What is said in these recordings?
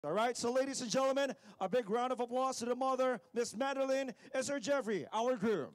All right, so ladies and gentlemen, a big round of applause to the mother, Miss Madeline, and Sir Jeffrey, our groom.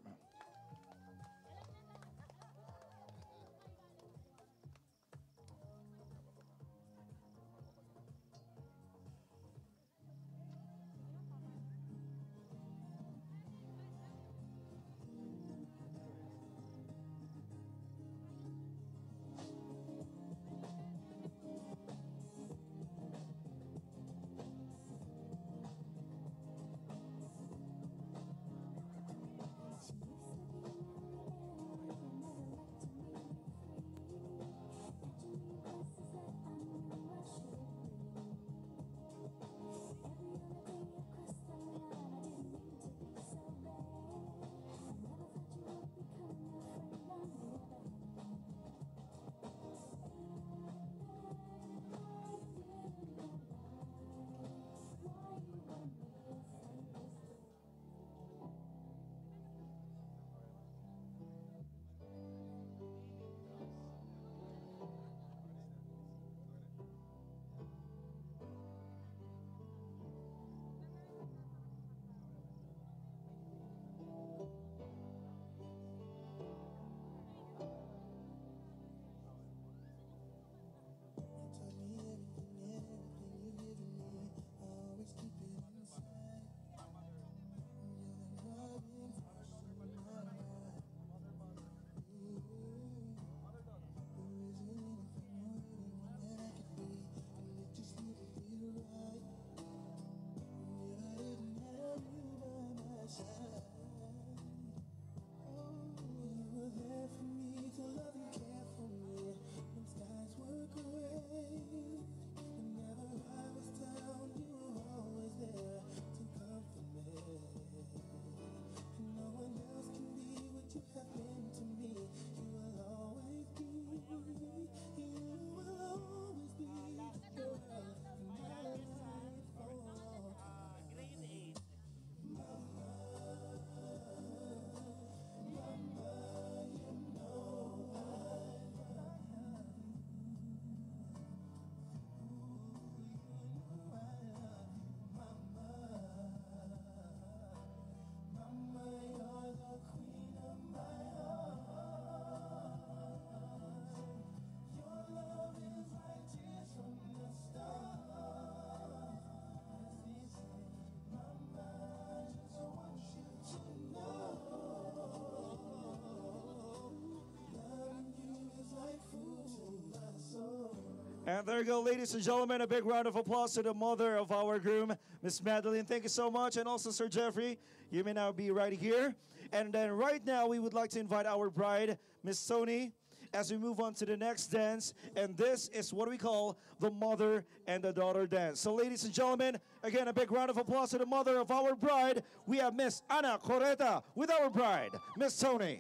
And there you go, ladies and gentlemen. A big round of applause to the mother of our groom, Miss Madeline. Thank you so much. And also, Sir Jeffrey, you may now be right here. And then right now, we would like to invite our bride, Miss Toni, as we move on to the next dance. And this is what we call the mother and the daughter dance. So, ladies and gentlemen, again, a big round of applause to the mother of our bride. We have Miss Ana Correta with our bride, Miss Toni.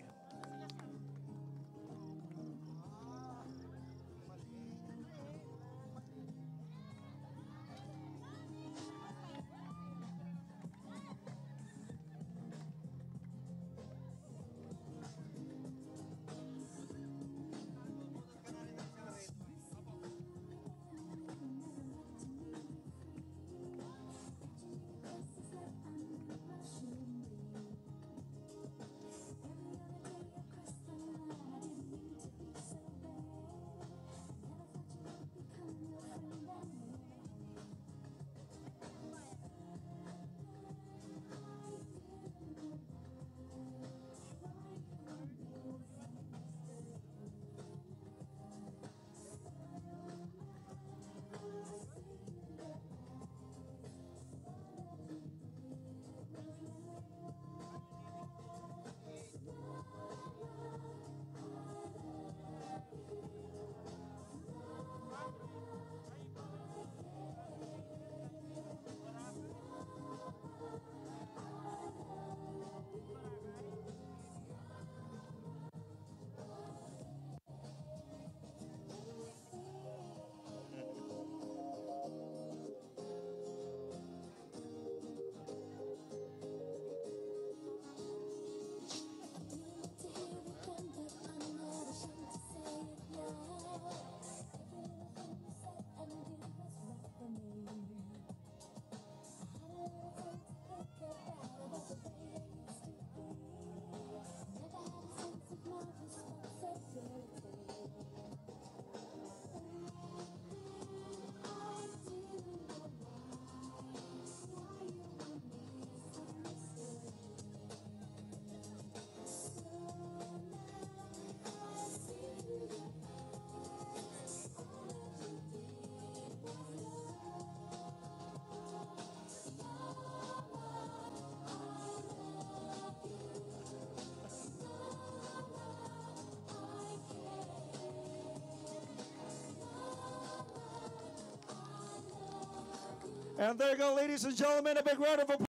And there you go, ladies and gentlemen, a big round of applause.